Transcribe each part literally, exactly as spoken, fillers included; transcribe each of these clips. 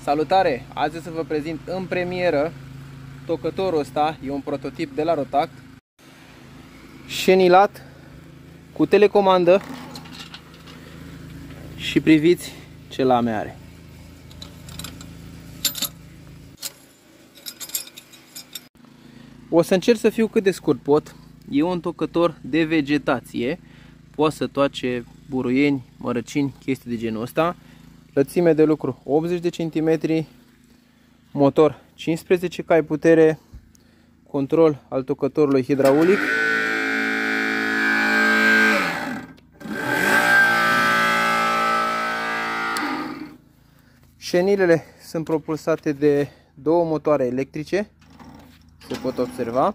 Salutare! Azi o să vă prezint în premieră tocătorul ăsta, e un prototip de la Rotact, șenilat cu telecomandă și priviți ce lame are. O să încerc să fiu cât de scurt pot. E un tocător de vegetație, poate să toace buruieni, mărăcini, chestii de genul ăsta. Lățime de lucru optzeci de centimetri, motor cincisprezece cai putere, control al tocătorului hidraulic. Șenilele sunt propulsate de două motoare electrice, se pot observa.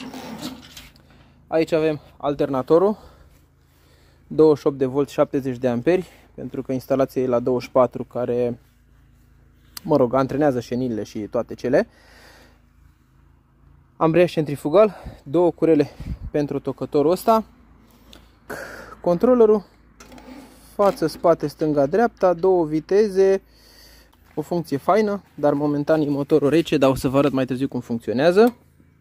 Aici avem alternatorul, douăzeci și opt de volți, șaptezeci de amperi, pentru că instalația e la douăzeci și patru, care, mă rog, antrenează șenilele și toate cele. Ambreiaj centrifugal, două curele pentru tocătorul ăsta. Controllerul, față, spate, stânga, dreapta, două viteze, o funcție faină, dar momentan e motorul rece, dar o să vă arăt mai târziu cum funcționează.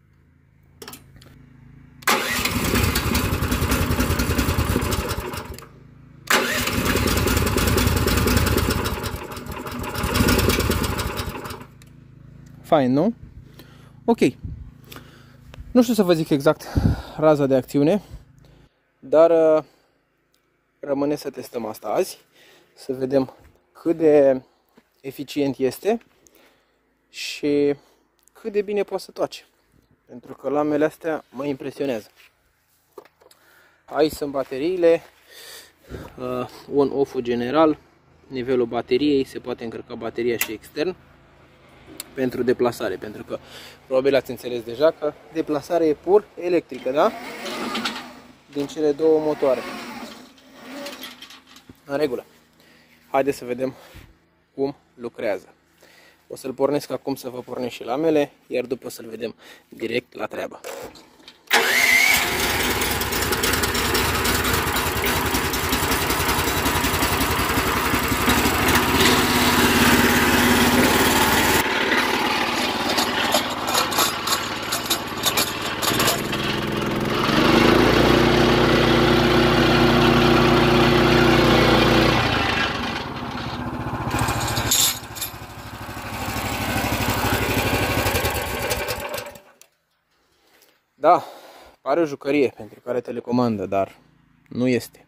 Fain, nu? Ok. Nu știu să vă zic exact raza de acțiune, dar uh, rămâne să testăm asta azi, să vedem cât de eficient este și cât de bine poate să toace, pentru că lamele astea mă impresionează. Aici sunt bateriile, uh, on-off-ul general, nivelul bateriei, se poate încărca bateria și extern. Pentru deplasare, pentru că probabil ați înțeles deja că deplasarea e pur electrică, da? Din cele două motoare. În regulă. Haideți să vedem cum lucrează. O să-l pornesc acum să vă pornesc și lamele, iar după să-l vedem direct la treabă. Da, pare o jucărie pentru care telecomandă, dar nu este.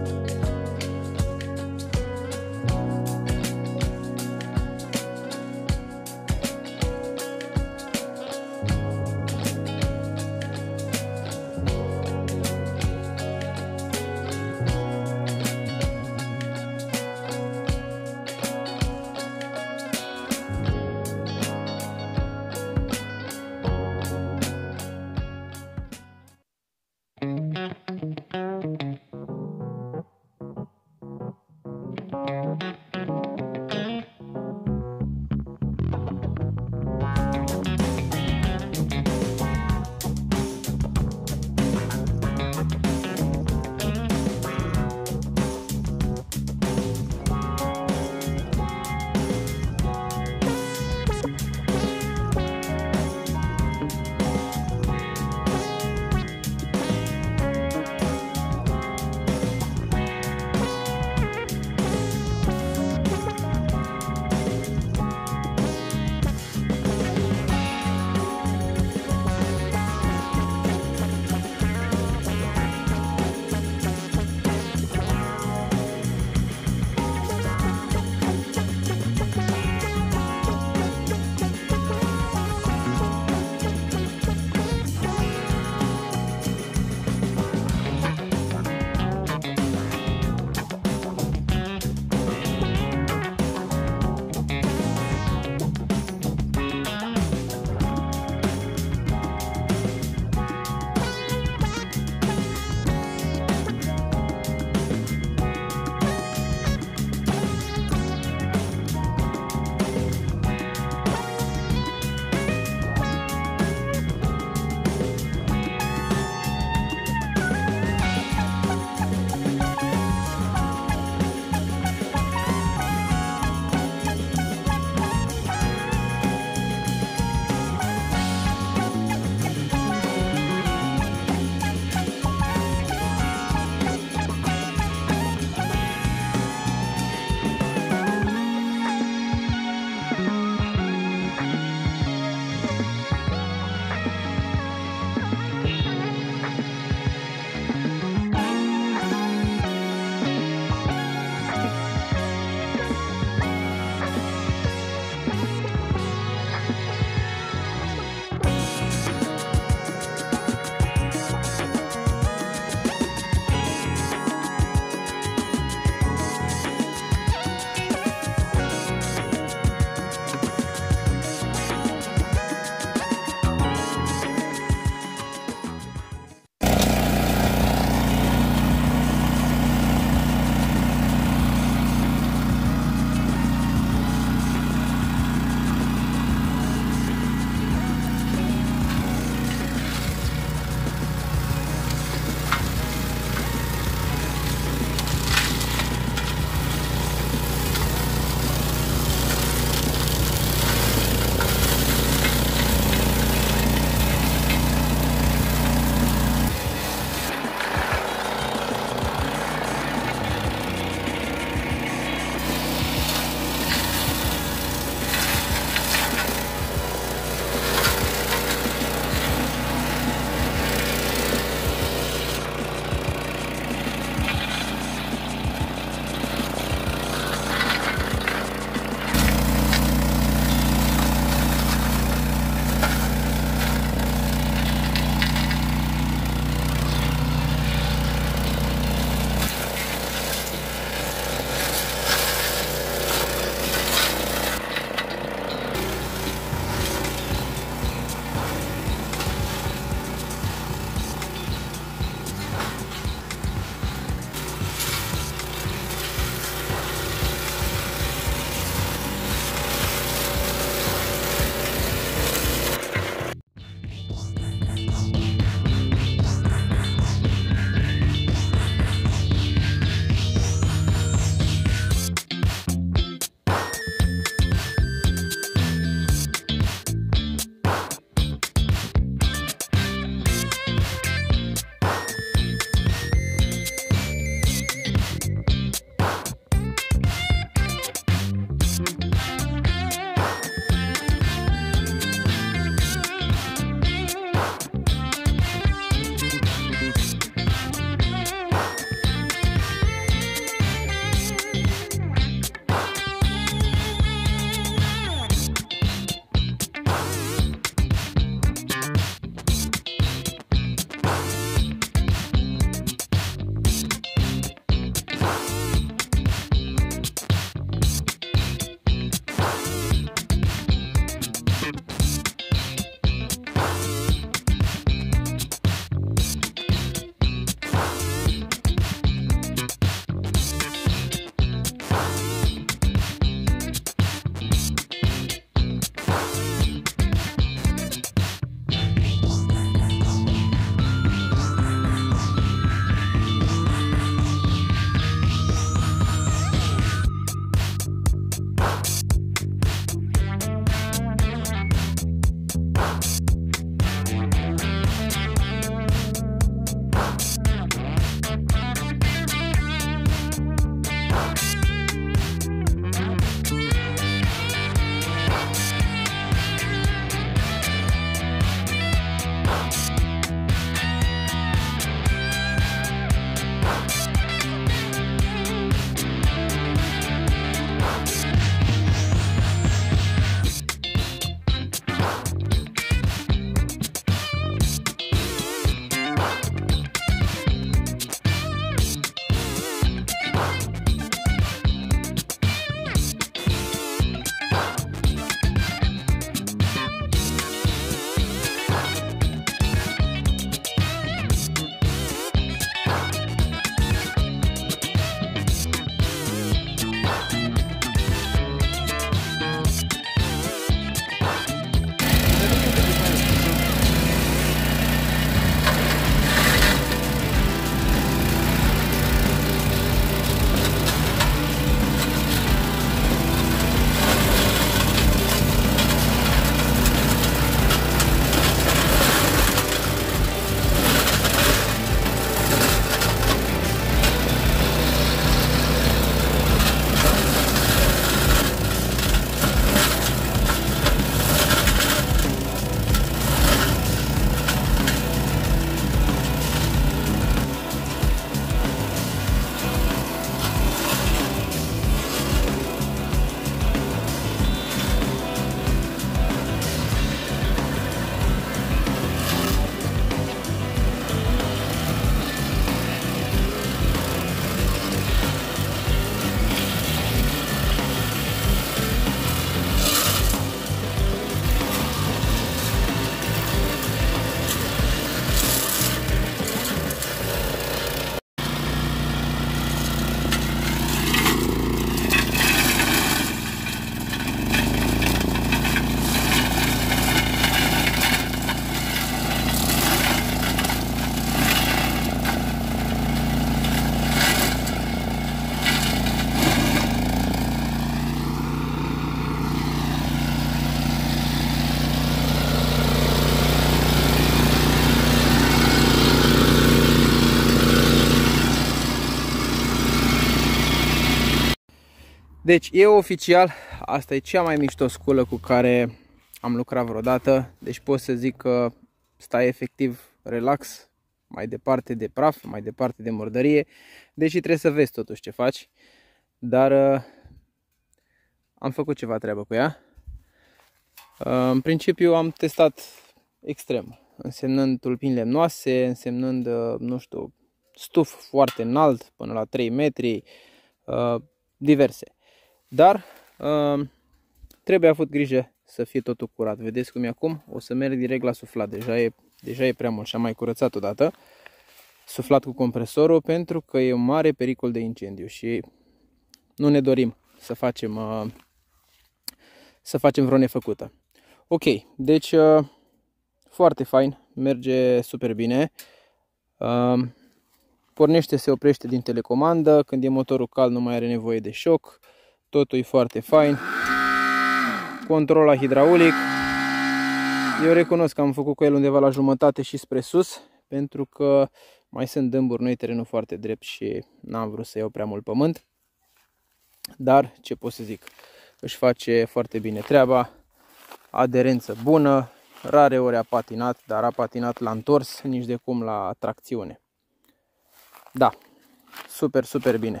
Deci e oficial, asta e cea mai mișto sculă cu care am lucrat vreodată. Deci pot să zic că stai efectiv relax, mai departe de praf, mai departe de murdărie. Deși trebuie să vezi totuși ce faci. Dar uh, am făcut ceva treabă cu ea. Uh, în principiu am testat extrem, însemnând tulpini lemnoase, însemnând, uh, nu știu, stuf foarte înalt, până la trei metri, uh, diverse. Dar uh, trebuie avut grijă să fie totul curat. Vedeți cum e acum? O să merg direct la suflat. Deja e, deja e prea mult și am mai curățat odată. Suflat cu compresorul pentru că e un mare pericol de incendiu și nu ne dorim să facem, uh, să facem vreo nefăcută. Ok, deci uh, foarte fain, merge super bine. Uh, pornește, se oprește din telecomandă. Când e motorul cald nu mai are nevoie de șoc. Totul e foarte fain. Control la hidraulic. Eu recunosc că am făcut cu el undeva la jumătate și spre sus, pentru că mai sunt dâmburi, noi terenul foarte drept și n-am vrut să iau prea mult pământ. Dar ce pot să zic, își face foarte bine treaba, aderență bună, rare ori a patinat, dar a patinat la întors, nici de cum la tracțiune. Da, super, super bine.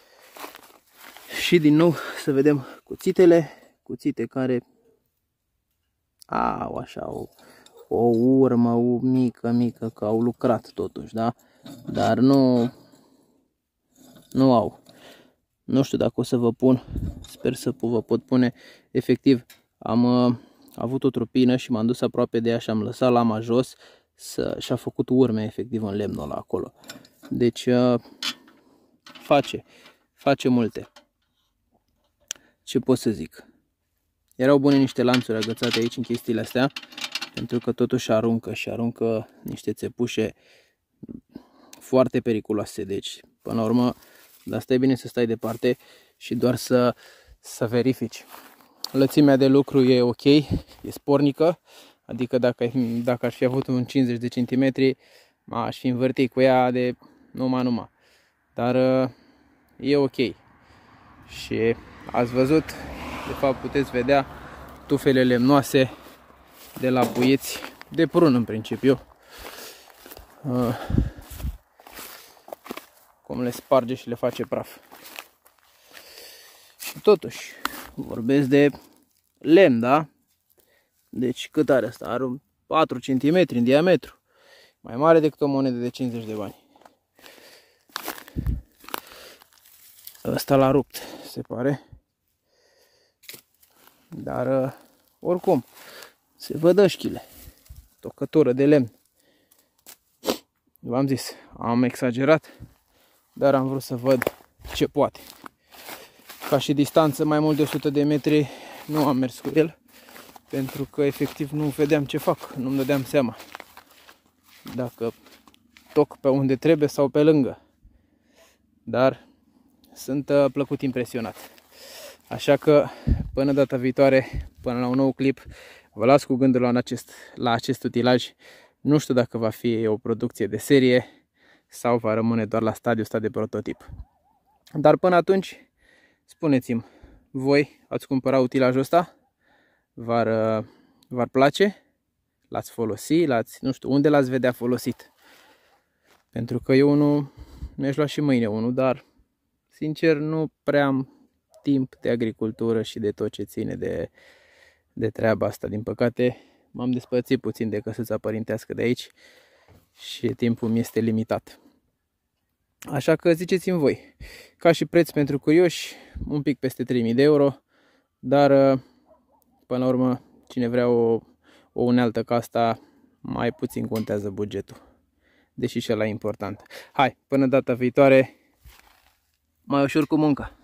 Și din nou să vedem cuțitele, cuțite care au așa o, o urmă o mică, mică, că au lucrat totuși, da? Dar nu, nu au. Nu știu dacă o să vă pun, sper să vă pot pune. Efectiv, am uh, avut o tropină și m-am dus aproape de ea și am lăsat lama jos să, și a făcut urme efectiv în lemnul ăla acolo. Deci uh, face, face multe. Ce pot să zic? Erau bune niște lanțuri agățate aici în chestiile astea, pentru că totuși aruncă și aruncă niște țepușe foarte periculoase. Deci, până la urmă, de asta e bine să stai departe și doar să, să verifici. Lățimea de lucru e ok, e spornică, adică dacă, dacă aș fi avut un cincizeci de centimetri, aș fi învârtit cu ea de numai numai. Dar e ok. Și ați văzut, de fapt puteți vedea tufele lemnoase de la puieți de prun în principiu. Cum le sparge și le face praf. Și totuși, vorbesc de lemn, da? Deci cât are asta? Are patru centimetri în diametru. Mai mare decât o monedă de cincizeci de bani. Ăsta l-a rupt, se pare. Dar, oricum, se văd ășchile. Tocătură de lemn. V-am zis, am exagerat, dar am vrut să văd ce poate. Ca și distanță mai mult de o sută de metri nu am mers cu el, pentru că efectiv nu vedeam ce fac, nu-mi dădeam seama dacă toc pe unde trebuie sau pe lângă. Dar sunt uh, plăcut impresionat. Așa că până data viitoare, până la un nou clip, vă las cu gândul la acest, la acest utilaj. Nu știu dacă va fi o producție de serie sau va rămâne doar la stadiul ăsta de prototip. Dar până atunci, spuneți-mi, voi ați cumpărat utilajul ăsta? V-ar, v-ar place? L-ați folosit? L-ați, nu știu, unde l-ați vedea folosit? Pentru că eu nu mi-aș lua și mâine unul, dar sincer nu prea am timp de agricultură și de tot ce ține de, de treaba asta. Din păcate m-am despărțit puțin de căsuța părintească de aici și timpul mi este limitat. Așa că ziceți-mi voi, ca și preț pentru curioși, un pic peste trei mii de euro, dar până la urmă cine vrea o, o unealtă ca asta, mai puțin contează bugetul, deși și ăla e important. Hai, până data viitoare, mai ușor cu munca!